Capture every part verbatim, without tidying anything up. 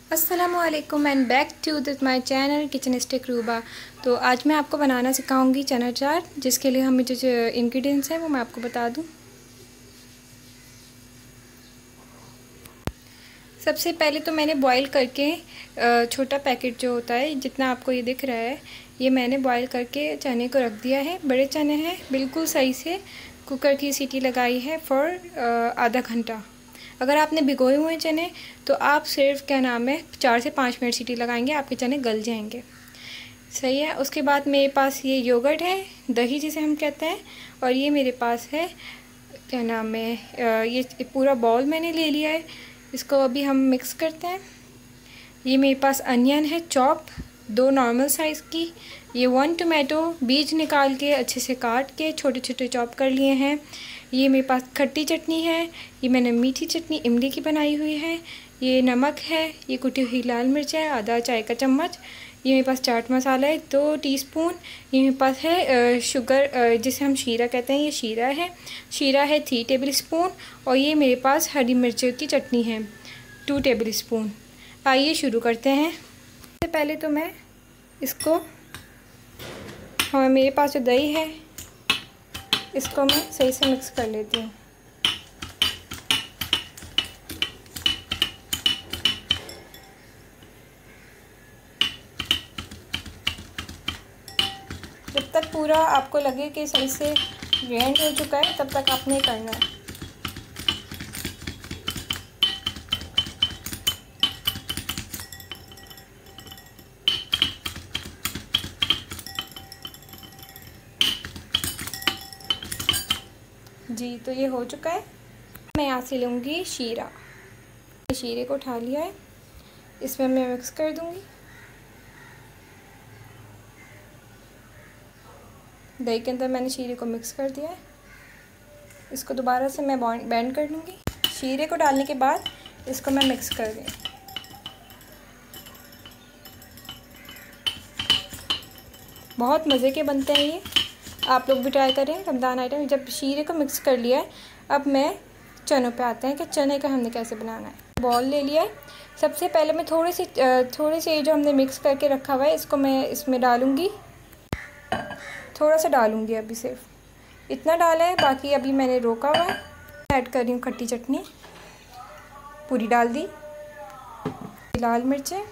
अस्सलामुअलैकुम and back to this my channel kitchen stick Ruba. तो आज मैं आपको बनाना सिखाऊंगी चना चाट, जिसके लिए हमें जो इंग्रेडिएंट्स हैं वो मैं आपको बता दूं। सबसे पहले तो मैंने बॉईल करके छोटा पैकेट जो होता है, जितना आपको ये दिख रहा है, ये मैंने बॉईल करके चने को रख दिया है। बड़े चने हैं, बिल्कुल सही से कुकर की सीटी लगाई है फॉर आधा घंटा। अगर आपने भिगोए हुए चने तो आप सिर्फ क्या नाम है चार से पाँच मिनट सीटी लगाएंगे, आपके चने गल जाएंगे। सही है। उसके बाद मेरे पास ये योगर्ट है, दही जिसे हम कहते हैं, और ये मेरे पास है क्या नाम है ये पूरा बॉल मैंने ले लिया है। इसको अभी हम मिक्स करते हैं। ये मेरे पास अनियन है चॉप, दो नॉर्मल साइज़ की। ये वन टोमेटो बीज निकाल के अच्छे से काट के छोटे छोटे चॉप कर लिए हैं। ये मेरे पास खट्टी चटनी है, ये मैंने मीठी चटनी इमली की बनाई हुई है। ये नमक है, ये कुटी हुई लाल मिर्च है आधा चाय का चम्मच। ये मेरे पास चाट मसाला है दो टीस्पून। ये मेरे पास है शुगर जिसे हम शीरा कहते हैं, ये शीरा है। शीरा है थ्री टेबल स्पून। और ये मेरे पास हरी मिर्च की चटनी है टू टेबल स्पून। आइए शुरू करते हैं। सबसे पहले तो मैं इसको, हाँ मेरे पास जो दही है इसको मैं सही से मिक्स कर लेती हूँ। जब तक पूरा आपको लगे कि सही से ग्राइंड हो चुका है तब तक आपने करना है। जी तो ये हो चुका है। मैं यहाँ से लूँगी शीरा। शीरे को उठा लिया है, इसमें मैं मिक्स कर दूँगी। दही के अंदर मैंने शीरे को मिक्स कर दिया है। इसको दोबारा से मैं बैंड कर लूँगी। शीरे को डालने के बाद इसको मैं मिक्स कर दूँगी। बहुत मज़े के बनते हैं ये, आप लोग भी ट्राई करें रमज़ान आइटम। जब शीरे को मिक्स कर लिया है, अब मैं चनों पे आते हैं कि चने का हमने कैसे बनाना है। बॉल ले लिया है। सबसे पहले मैं थोड़ी सी थोड़ी सी जो हमने मिक्स करके रखा हुआ है इसको मैं इसमें डालूँगी। थोड़ा सा डालूँगी, अभी सिर्फ इतना डाला है, बाकी अभी मैंने रोका हुआ है। ऐड कर रही हूँ खट्टी चटनी, पूरी डाल दी। लाल मिर्चें,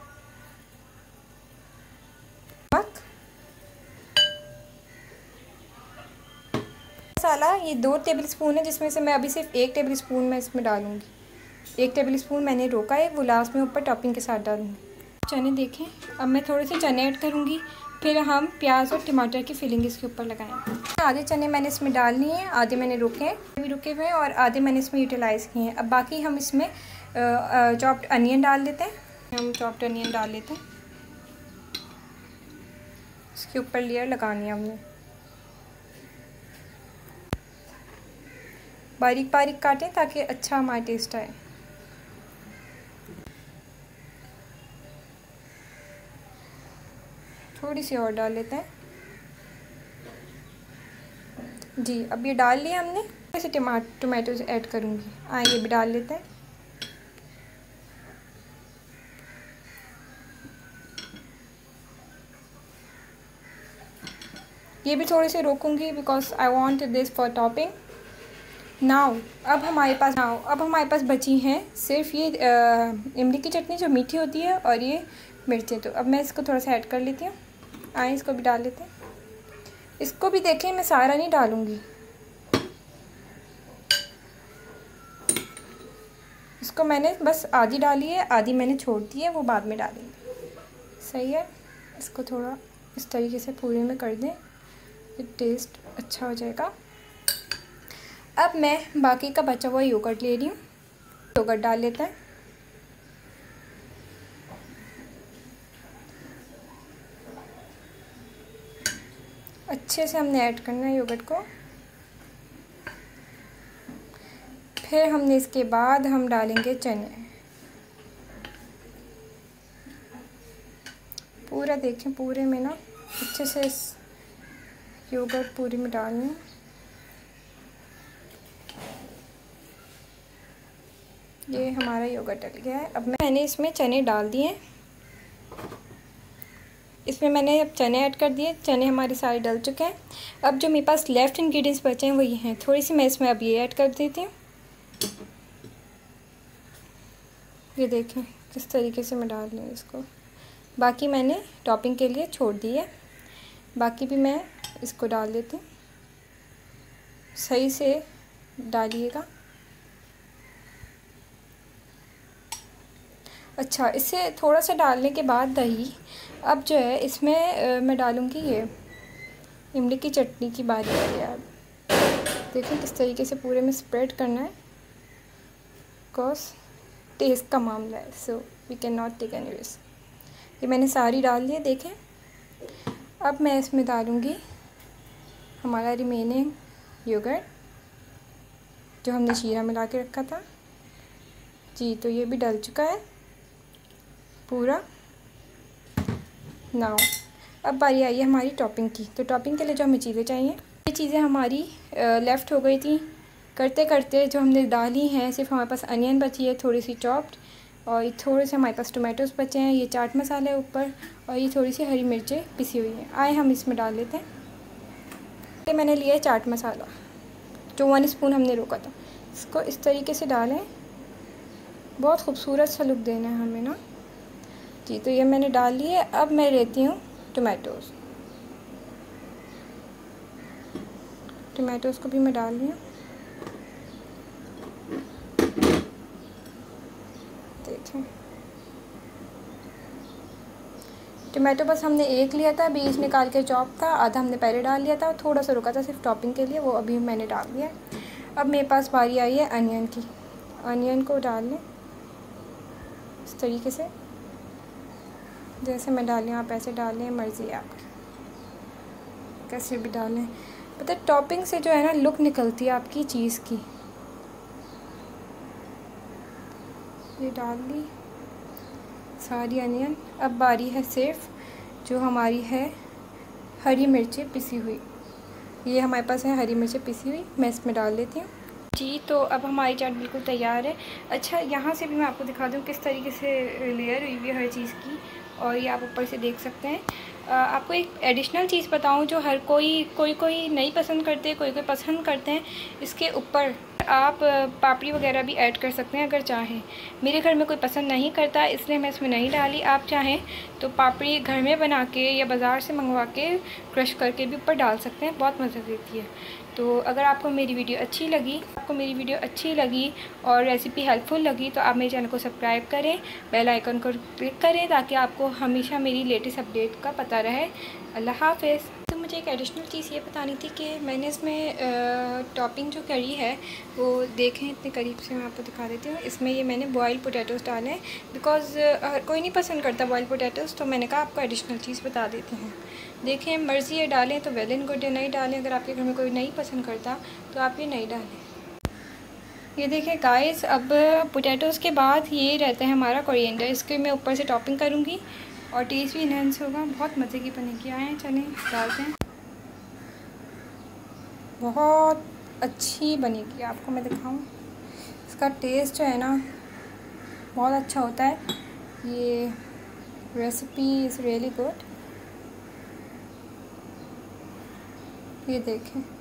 मसाला ये दो टेबल स्पून है, जिसमें से मैं अभी सिर्फ एक टेबल स्पून मैं इसमें डालूँगी। एक टेबल स्पून मैंने रोका है, वो लास्ट में ऊपर टॉपिंग के साथ डालूँगी। चने देखें, अब मैं थोड़े से चने ऐड करूँगी, फिर हम प्याज और टमाटर की फिलिंग इसके ऊपर लगाएंगे। आधे चने मैंने इसमें डाल लिए हैं, आधे मैंने रुके हैं भी रुके हुए हैं, और आधे मैंने इसमें यूटिलाइज़ किए हैं। अब बाकी हम इसमें चॉप्ड अनियन डाल लेते हैं। हम चॉप्ड अनियन डाल लेते हैं, इसके ऊपर लेयर लगानी है हमने। बारीक बारीक काटें ताकि अच्छा हमारा टेस्ट आए। थोड़ी सी और डाल लेते हैं। जी अब ये डाल लिया हमने। ऐसे टमाटर टोमेटोज ऐड करूँगी, आए ये भी डाल लेते हैं। ये भी थोड़े से रोकूंगी because I want this for topping. Now अब हमारे पास नाउ अब हमारे पास बची हैं सिर्फ ये इमली की चटनी जो मीठी होती है, और ये मिर्चें। तो अब मैं इसको थोड़ा सा ऐड कर लेती हूँ। आए इसको भी डाल लेते हैं। इसको भी देखें, मैं सारा नहीं डालूँगी, इसको मैंने बस आधी डाली है, आधी मैंने छोड़ दी है, वो बाद में डालेंगे। सही है। इसको थोड़ा इस तरीके से पूरे में कर दें, फिर टेस्ट अच्छा हो जाएगा। अब मैं बाकी का बचा हुआ योगर्ट ले रही हूँ। योगर्ट डाल लेते हैं। अच्छे से हमने ऐड करना है योगर्ट को। फिर हमने इसके बाद हम डालेंगे चने। पूरा देखें, पूरे में ना अच्छे से इस योगर्ट पूरे में डालना है। ये हमारा योगर्ट डल गया है। अब मैंने इसमें चने डाल दिए, इसमें मैंने अब चने ऐड कर दिए। चने हमारे सारे डल चुके हैं। अब जो मेरे पास लेफ़्ट इंग्रेडिएंट्स बचे हैं वो ये हैं। थोड़ी सी मैं इसमें अब ये ऐड कर देती हूँ। ये देखें किस तरीके से मैं डाल रही हूँ इसको। बाकी मैंने टॉपिंग के लिए छोड़ दी है, बाकी भी मैं इसको डाल देती हूँ। सही से डालिएगा। अच्छा, इससे थोड़ा सा डालने के बाद दही, अब जो है इसमें आ, मैं डालूँगी ये इमली की चटनी की बारी है। अब देखें किस तरीके से पूरे में स्प्रेड करना है, बिकॉज टेस्ट का मामला है, so we can not take any risk. ये मैंने सारी डाल दी है। देखें अब मैं इसमें डालूँगी हमारा रिमेनिंग योगर्ट जो हमने शीरा मिला के रखा था जी। तो ये भी डल चुका है पूरा। नाउ अब बारी आई है हमारी टॉपिंग की। तो टॉपिंग के लिए जो हमें चीज़ें चाहिए, ये चीज़ें हमारी लेफ़्ट हो गई थी करते करते। जो हमने डाली हैं, सिर्फ हमारे पास अनियन बची है थोड़ी सी चॉप्ड, और ये थोड़े से हमारे पास टोमेटोज़ बचे हैं, ये चाट मसाला है ऊपर, और ये थोड़ी सी हरी मिर्चें पिसी हुई हैं। आए हम इसमें डाल लेते हैं। ये मैंने लिया है चाट मसाला जो वन स्पून हमने रोका था। इसको इस तरीके से डालें, बहुत खूबसूरत सा लुक देना है हमें ना जी। तो ये मैंने डाल ली है। अब मैं लेती हूँ टोमेटोज़, टोमेटोज़ को भी मैं डाल रही हूँ। देखें टोमेटो बस हमने एक लिया था, बीज निकाल के चॉप था, आधा हमने पहले डाल लिया था, थोड़ा सा रुका था सिर्फ टॉपिंग के लिए, वो अभी मैंने डाल दिया। अब मेरे पास बारी आई है अनियन की। अनियन को डाल लें इस तरीके से, जैसे मैं डालें आप ऐसे डालें, मर्ज़ी है आपकी, कैसे भी डालें। पता है टॉपिंग से जो है ना लुक निकलती है आपकी चीज़ की। ये डाल दी सारी अनियन। अब बारी है सिर्फ जो हमारी है हरी मिर्चें पिसी हुई। ये हमारे पास है हरी मिर्चें पिसी हुई, मैं इसमें डाल देती हूँ जी। तो अब हमारी चाट बिल्कुल तैयार है। अच्छा, यहाँ से भी मैं आपको दिखा दूँ किस तरीके से लेयर हुई हुई है हर चीज़ की, और ये आप ऊपर से देख सकते हैं। आ, आपको एक एडिशनल चीज़ बताऊँ जो हर कोई कोई कोई नहीं पसंद करते, कोई कोई पसंद करते हैं। इसके ऊपर आप पापड़ी वगैरह भी ऐड कर सकते हैं अगर चाहें। मेरे घर में कोई पसंद नहीं करता, इसलिए मैं इसमें नहीं डाली। आप चाहें तो पापड़ी घर में बना के या बाज़ार से मंगवा के क्रश करके भी ऊपर डाल सकते हैं, बहुत मज़ा देती है। तो अगर आपको मेरी वीडियो अच्छी लगी आपको मेरी वीडियो अच्छी लगी और रेसिपी हेल्पफुल लगी तो आप मेरे चैनल को सब्सक्राइब करें, बेल आइकन को क्लिक करें, ताकि आपको हमेशा मेरी लेटेस्ट अपडेट का पता रहे। अल्लाह हाफ़िज़। तो मुझे एक एडिशनल चीज़ ये बतानी थी कि मैंने इसमें टॉपिंग जो करी है वो देखें, इतने करीब से मैं आपको दिखा देती हूँ। इसमें ये मैंने बॉयल पोटैटोज़ डाले हैं, बिकॉज़ कोई नहीं पसंद करता बॉयल पोटैटोज़, तो मैंने कहा आपको एडिशनल चीज़ बता देती हूँ। देखें मर्ज़ी है, डालें तो वेल एंड गुड है, नहीं डालें अगर आपके घर में कोई नहीं पसंद करता तो आप ये नहीं डालें। ये देखें गाइस, अब पोटैटोज़ के बाद ये रहता है हमारा कोरिएंडर। इसके मैं ऊपर से टॉपिंग करूँगी और टेस्ट भी इन्हेंस होगा, बहुत मज़े की बनेगी। आए चलें डालते हैं, बहुत अच्छी बनेगी। आपको मैं दिखाऊं, इसका टेस्ट जो है ना बहुत अच्छा होता है। ये रेसिपी इज़ रियली गुड। ये देखें